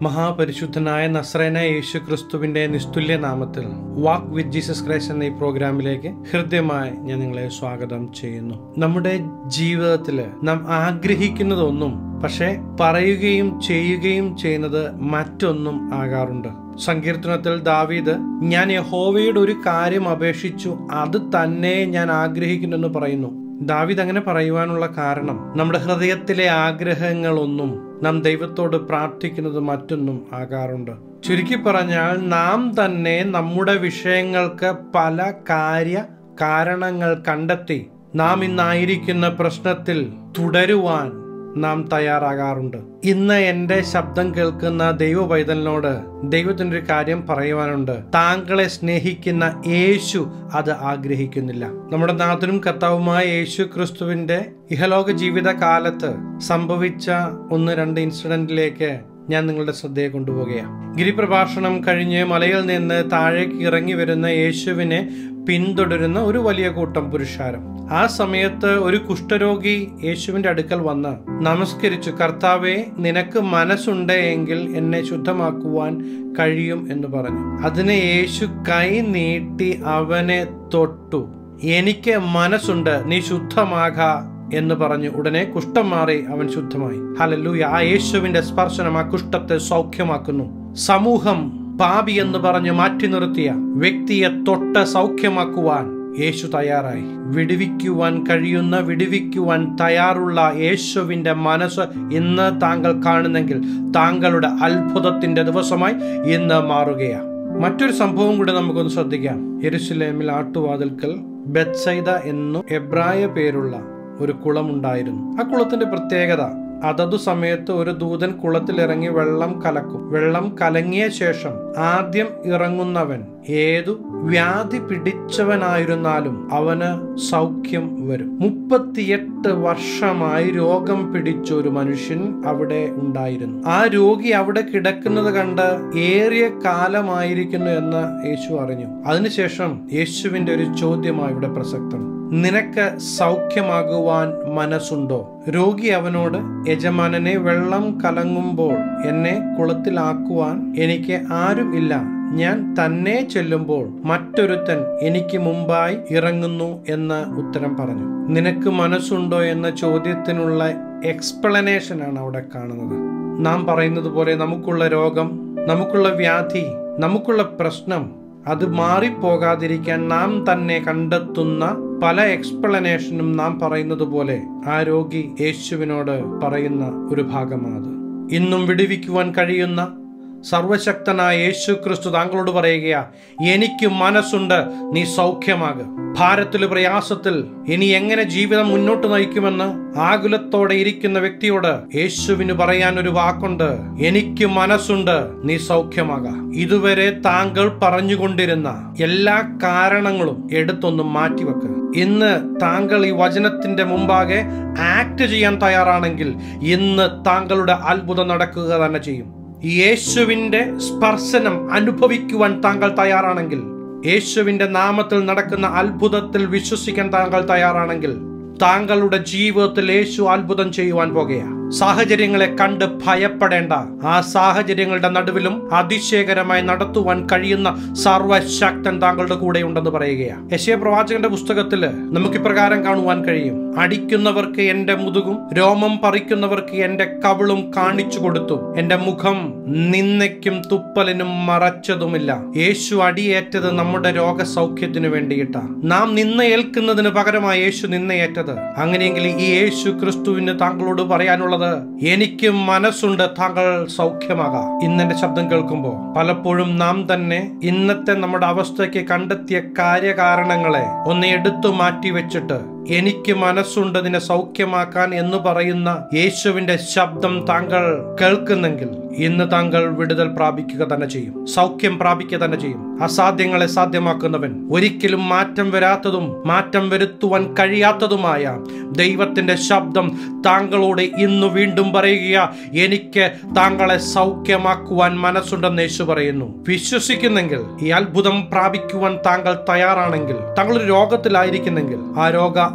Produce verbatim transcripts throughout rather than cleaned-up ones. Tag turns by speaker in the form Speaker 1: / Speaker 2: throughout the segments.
Speaker 1: മഹാപരിശുദ്ധനായ നസ്രേനായ യേശു ക്രിസ്തുവിന്റെ നിസ്തുല്യ നാമത്തിൽ വാക്ക് with Jesus Christ എന്ന ഈ പ്രോഗ്രാമിലേക്ക് ഹൃദ്യമായി ഞാൻ നിങ്ങളെ സ്വാഗതം ചെയ്യുന്നു. നമ്മുടെ ജീവിതത്തിൽ നാം ആഗ്രഹിക്കുന്നതൊന്നും പക്ഷെ പറയുകയും ചെയ്യുകയും ചെയ്യുന്നത് മറ്റൊന്നും ആകാറുണ്ട്. സങ്കീർത്തനത്തിൽ ദാവീദ് ഞാൻ യഹോവയുടെ ഒരു കാര്യം അപേക്ഷിച്ചു, അത് തന്നെ ഞാൻ ആഗ്രഹിക്കുന്നു എന്ന് പറയുന്നു. ദാവീദ് അങ്ങനെ പറയുവാനുള്ള കാരണം നമ്മുടെ ഹൃദയത്തിലെ ആഗ്രഹങ്ങളൊന്നും നാം ദൈവത്തോട് പ്രാർത്ഥിക്കുന്നത് മറ്റൊന്നും ആകാറുണ്ട്. ചുരുക്കി പറഞ്ഞാൽ നാം തന്നെ നമ്മുടെ വിഷയങ്ങൾക്ക് പല കാര്യ കാരണങ്ങൾ കണ്ടെത്തി നാം ഇന്നായിരിക്കുന്ന പ്രശ്നത്തിൽ തുടരുവാൻ നാം തയ്യാറാകാറുണ്ട്. ഇന്ന് എൻ്റെ ശബ്ദം കേൾക്കുന്ന ദൈവ പൈതലിനോട് ദൈവത്തിൻ്റെ ഒരു കാര്യം പറയുവാനുണ്ട്. താങ്കളെ സ്നേഹിക്കുന്ന യേശു അത് ആഗ്രഹിക്കുന്നില്ല. നമ്മുടെ നാഥനും കർത്താവുമായ യേശു ക്രിസ്തുവിന്റെ ഇഹലോക ജീവിത കാലത്ത് സംഭവിച്ച ഒന്ന് രണ്ട് ഇൻസിഡന്റിലേക്ക് ഞാൻ നിങ്ങളുടെ ശ്രദ്ധയെ കൊണ്ടുപോവുകയാണ്. ഗിരിപ്രഭാഷണം കഴിഞ്ഞ് മലയിൽ നിന്ന് താഴേക്ക് ഇറങ്ങി വരുന്ന യേശുവിനെ പിന്തുടരുന്ന ഒരു വലിയ കൂട്ടം പുരുഷാരം. ആ സമയത്ത് ഒരു കുഷ്ഠരോഗി യേശുവിന്റെ അടുക്കൽ വന്ന് നമസ്കരിച്ചു, കർത്താവേ, നിനക്ക് മനസ്സുണ്ടെങ്കിൽ എന്നെ ശുദ്ധമാക്കുവാൻ കഴിയും എന്ന് പറഞ്ഞു. അതിന് യേശു കൈ നീട്ടി അവനെ തൊട്ടു. എനിക്ക് മനസ്സുണ്ട്, നീ ശുദ്ധമാക എന്ന് പറഞ്ഞു. ഉടനെ കുഷ്ഠം മാറി അവൻ ശുദ്ധമായി. ഹല്ലേലൂയ! ആ യേശുവിന്റെ സ്പർശനം ആ കുഷ്ഠത്തെ സൗഖ്യമാക്കുന്നു. സമൂഹം പാപി എന്ന് പറഞ്ഞ് മാറ്റി നിർത്തിയ വ്യക്തിയെ തൊട്ട് സൗഖ്യമാക്കുവാൻ യേശു തയ്യാറായി. വിടുവിക്കുവാൻ കഴിയുന്ന, വിടുവിക്കുവാൻ തയ്യാറുള്ള യേശുവിന്റെ മനസ്സ് ഇന്ന് താങ്കൾ കാണുന്നെങ്കിൽ താങ്കളുടെ അത്ഭുതത്തിന്റെ ദിവസമായി ഇന്ന് മാറുകയാണ്. മറ്റൊരു സംഭവം കൂടെ നമുക്കൊന്ന് ശ്രദ്ധിക്കാം. യെരുശലേമിൽ ആട്ടുവാതിൽക്കൽ ബെത്സൈദ എന്നു എബ്രായ പേരുള്ള ഒരു കുളമുണ്ടായിരുന്നു. ആ കുളത്തിന്റെ പ്രത്യേകത, അതതു സമയത്ത് ഒരു ദൂതൻ കുളത്തിലിറങ്ങി വെള്ളം കലക്കും. വെള്ളം കലങ്ങിയ ശേഷം ആദ്യം ഇറങ്ങുന്നവൻ ഏതു വ്യാധി പിടിച്ചവനായിരുന്നാലും അവന് സൗഖ്യം വരും. മുപ്പത്തിയെട്ട് വർഷമായി രോഗം പിടിച്ച ഒരു മനുഷ്യൻ അവിടെ ഉണ്ടായിരുന്നു. ആ രോഗി അവിടെ കിടക്കുന്നത് കണ്ട് ഏറിയ കാലമായിരിക്കുന്നു എന്ന് യേശു അറിഞ്ഞു. അതിനുശേഷം യേശുവിന്റെ ഒരു ചോദ്യമായി ഇവിടെ പ്രസക്തം. നിനക്ക് സൗഖ്യമാകുവാൻ മനസ്സുണ്ടോ? രോഗി അവനോട്, യജമാനനെ, വെള്ളം കലങ്ങുമ്പോൾ എന്നെ കുളത്തിലാക്കുവാൻ എനിക്ക് ആരും ഇല്ല. ഞാൻ തന്നെ ചെല്ലുമ്പോൾ മറ്റൊരുത്തൻ എനിക്ക് മുമ്പായി ഇറങ്ങുന്നു എന്ന് ഉത്തരം പറഞ്ഞു. നിനക്ക് മനസ്സുണ്ടോ എന്ന ചോദ്യത്തിനുള്ള എക്സ്പ്ലനേഷൻ ആണ് അവിടെ കാണുന്നത്. നാം പറയുന്നത് പോലെ നമുക്കുള്ള രോഗം, നമുക്കുള്ള വ്യാധി, നമുക്കുള്ള പ്രശ്നം അത് മാറിപ്പോകാതിരിക്കാൻ നാം തന്നെ കണ്ടെത്തുന്ന പല എക്സ്പ്ലനേഷനും നാം പറയുന്നത് പോലെ ആ രോഗി യേശുവിനോട് പറയുന്ന ഒരു ഭാഗമാണ്. ഇന്നും വിടുവിക്കുവാൻ കഴിയുന്ന സർവശക്തനായ യേശു ക്രിസ്തു താങ്കളോട് പറയുകയാ, എനിക്ക് മനസ്സുണ്ട്, നീ സൗഖ്യമാകുക. ഭാരത്തിൽ, പ്രയാസത്തിൽ ഇനി എങ്ങനെ ജീവിതം മുന്നോട്ട് നയിക്കുമെന്ന് ആകുലത്തോടെ ഇരിക്കുന്ന വ്യക്തിയോട് യേശുവിന് പറയാൻ ഒരു വാക്കുണ്ട്, എനിക്ക് മനസ്സുണ്ട്, നീ സൗഖ്യമാകുക. ഇതുവരെ താങ്കൾ പറഞ്ഞുകൊണ്ടിരുന്ന എല്ലാ കാരണങ്ങളും എടുത്തൊന്ന് മാറ്റിവെക്കുക. ഇന്ന് താങ്കൾ ഈ വചനത്തിന്റെ മുമ്പാകെ ആക്ട് ചെയ്യാൻ തയ്യാറാണെങ്കിൽ ഇന്ന് താങ്കളുടെ അത്ഭുതം നടക്കുക തന്നെ ചെയ്യും. യേശുവിന്റെ സ്പർശനം അനുഭവിക്കുവാൻ താങ്കൾ തയ്യാറാണെങ്കിൽ, യേശുവിന്റെ നാമത്തിൽ നടക്കുന്ന അത്ഭുതത്തിൽ വിശ്വസിക്കാൻ താങ്കൾ തയ്യാറാണെങ്കിൽ താങ്കളുടെ ജീവിതത്തിൽ യേശു അത്ഭുതം ചെയ്യുവാൻ പോകുകയാണ്. സാഹചര്യങ്ങളെ കണ്ട് ഭയപ്പെടേണ്ട. ആ സാഹചര്യങ്ങളുടെ നടുവിലും അതിശയകരമായി നടത്തുവാൻ കഴിയുന്ന സർവശക്തൻ താങ്കളുടെ കൂടെ ഉണ്ടെന്ന് പറയുകയാണ്. യെശയ്യാ പ്രവാചകന്റെ പുസ്തകത്തില് നമുക്ക് ഇപ്രകാരം കാണുവാൻ കഴിയും, അടിക്കുന്നവർക്ക് എന്റെ മുതുകും രോമം പറിക്കുന്നവർക്ക് എന്റെ കവിളും കാണിച്ചു കൊടുത്തു, എന്റെ മുഖം നിന്ദയ്ക്കും തുപ്പലിനും മറച്ചതുമില്ല. യേശു അടിയേറ്റത് നമ്മുടെ രോഗസൗഖ്യത്തിന് വേണ്ടിയിട്ടാ. നാം നിന്ന ഏൽക്കുന്നതിന് പകരമായി യേശു നിന്നയേറ്റത്. അങ്ങനെയെങ്കിൽ ഈ യേശു ക്രിസ്തുവിന് താങ്കളോട് പറയാനുള്ളത്, എനിക്ക് മനസ്സുണ്ട്, താങ്കൾ സൗഖ്യമാകാം. ഇന്നെന്റെ ശബ്ദം കേൾക്കുമ്പോൾ പലപ്പോഴും നാം തന്നെ ഇന്നത്തെ നമ്മുടെ അവസ്ഥയ്ക്ക് കണ്ടെത്തിയ കാര്യകാരണങ്ങളെ ഒന്ന് എടുത്തു മാറ്റി വെച്ചിട്ട് എനിക്ക് മനസ്സുണ്ട് നിന്നെ സൗഖ്യമാക്കാൻ എന്ന് പറയുന്ന യേശുവിന്റെ ശബ്ദം താങ്കൾ കേൾക്കുന്നെങ്കിൽ ഇന്ന് താങ്കൾ വിടുതൽ പ്രാപിക്കുക തന്നെ ചെയ്യും, സൗഖ്യം പ്രാപിക്കുക തന്നെ ചെയ്യും. അസാധ്യങ്ങളെ സാധ്യമാക്കുന്നവൻ, ഒരിക്കലും മാറ്റം വരാത്തതും മാറ്റം വരുത്തുവാൻ കഴിയാത്തതുമായ ദൈവത്തിന്റെ ശബ്ദം താങ്കളോട് ഇന്ന് വീണ്ടും പറയുക, എനിക്ക് താങ്കളെ സൗഖ്യമാക്കുവാൻ മനസ്സുണ്ടെന്ന് യേശു പറയുന്നു. വിശ്വസിക്കുന്നെങ്കിൽ, ഈ അത്ഭുതം പ്രാപിക്കുവാൻ താങ്കൾ തയ്യാറാണെങ്കിൽ, താങ്കൾ ഒരു രോഗത്തിലായിരിക്കുന്നെങ്കിൽ ആ രോഗ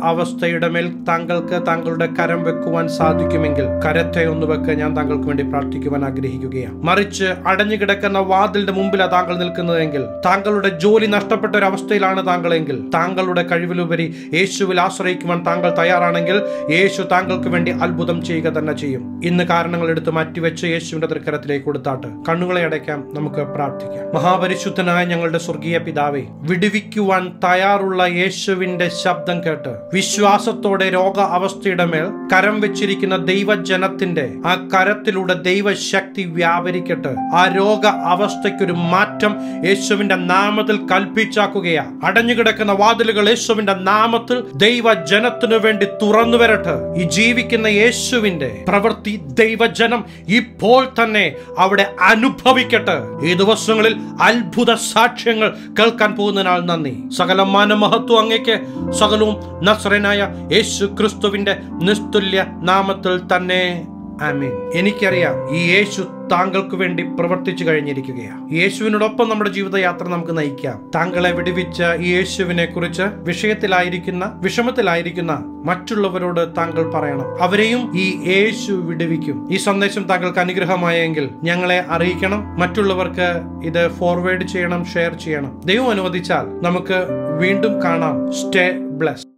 Speaker 1: അവസ്ഥയുടെ മേൽ താങ്കൾക്ക് താങ്കളുടെ കരം വെക്കുവാൻ സാധിക്കുമെങ്കിൽ കരത്തെ ഒന്ന് വെക്ക്. ഞാൻ താങ്കൾക്ക് വേണ്ടി പ്രാർത്ഥിക്കുവാൻ ആഗ്രഹിക്കുകയാണ്. മറിച്ച് അടഞ്ഞു കിടക്കുന്ന വാതിലിന്റെ മുമ്പിലാണ് താങ്കൾ നിൽക്കുന്നതെങ്കിൽ, താങ്കളുടെ ജോലി നഷ്ടപ്പെട്ട ഒരു അവസ്ഥയിലാണ് താങ്കളെങ്കിൽ, താങ്കളുടെ കഴിവിലുപരി യേശുവിൽ ആശ്രയിക്കുവാൻ താങ്കൾ തയ്യാറാണെങ്കിൽ യേശു താങ്കൾക്ക് വേണ്ടി അത്ഭുതം ചെയ്യുക തന്നെ ചെയ്യും. ഇന്ന് കാരണങ്ങൾ എടുത്ത് മാറ്റിവെച്ച് യേശുവിന്റെ തൃക്കരത്തിലേക്ക് കൊടുത്താട്ട് കണ്ണുകളെ അടയ്ക്കാം. നമുക്ക് പ്രാർത്ഥിക്കാം. മഹാപരിശുദ്ധനായ ഞങ്ങളുടെ സ്വർഗീയ പിതാവേ, വിടുവിക്കുവാൻ തയ്യാറുള്ള യേശുവിന്റെ ശബ്ദം കേട്ട് വിശ്വാസത്തോടെ രോഗ അവസ്ഥയുടെ മേൽ കരം വെച്ചിരിക്കുന്ന ദൈവജനത്തിന്റെ ആ കരത്തിലൂടെ ദൈവശക്തി വ്യാപരിക്കട്ടെ. ആ രോഗ അവസ്ഥയ്ക്കൊരു മാറ്റം യേശുവിന്റെ നാമത്തിൽ കൽപ്പിച്ചാക്കുകയാ. അടഞ്ഞുകിടക്കുന്ന വാതിലുകൾ യേശുവിന്റെ നാമത്തിൽ ദൈവജനത്തിനു വേണ്ടി തുറന്നു വരട്ടെ. ഈ ജീവിക്കുന്ന യേശുവിന്റെ പ്രവൃത്തി ദൈവജനം ഇപ്പോൾ തന്നെ അവിടെ അനുഭവിക്കട്ടെ. ഈ ദിവസങ്ങളിൽ അത്ഭുത സാക്ഷ്യങ്ങൾ കേൾക്കാൻ പോകുന്നതിനാൽ നന്ദി. സകല മാനമഹത്വം അങ്ങേക്ക്, സകലവും നസ്രനായ യേശു ക്രിസ്തുവിന്റെ നിസ്തുല്യ നാമത്തിൽ തന്നെ. ആമേൻ. എനിക്കറിയാം ഈ യേശു താങ്കൾക്ക് വേണ്ടി പ്രവർത്തിച്ചു കഴിഞ്ഞിരിക്കുകയാണ്. യേശുവിനോടൊപ്പം നമ്മുടെ ജീവിതയാത്ര നമുക്ക് നയിക്കാം. താങ്കളെ വിടുവിച്ച ഈ യേശുവിനെ കുറിച്ച് വിഷയത്തിലായിരിക്കുന്ന വിഷമത്തിലായിരിക്കുന്ന മറ്റുള്ളവരോട് താങ്കൾ പറയണം. അവരെയും ഈ യേശു വിടുവിക്കും. ഈ സന്ദേശം താങ്കൾക്ക് അനുഗ്രഹമായെങ്കിൽ ഞങ്ങളെ അറിയിക്കണം. മറ്റുള്ളവർക്ക് ഇത് ഫോർവേഡ് ചെയ്യണം, ഷെയർ ചെയ്യണം. ദൈവം അനുവദിച്ചാൽ നമുക്ക് വീണ്ടും കാണാം. Stay blessed.